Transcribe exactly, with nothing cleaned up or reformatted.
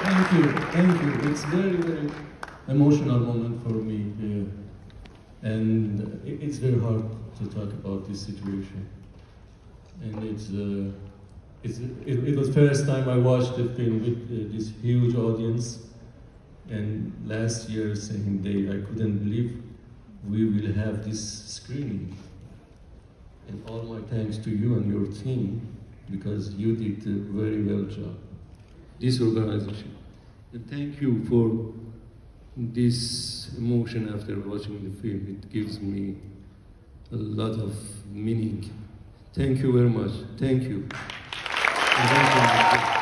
Thank you, thank you. It's very, very emotional moment for me here. And it's very hard to talk about this situation. And it's, uh, it's it, it was the first time I watched the film with uh, this huge audience. And last year, same day, I couldn't believe we will have this screening. And all my thanks to you and your team, because you did a very well job. This organization. And thank you for this emotion after watching the film. It gives me a lot of meaning. Thank you very much. Thank you. And thank you.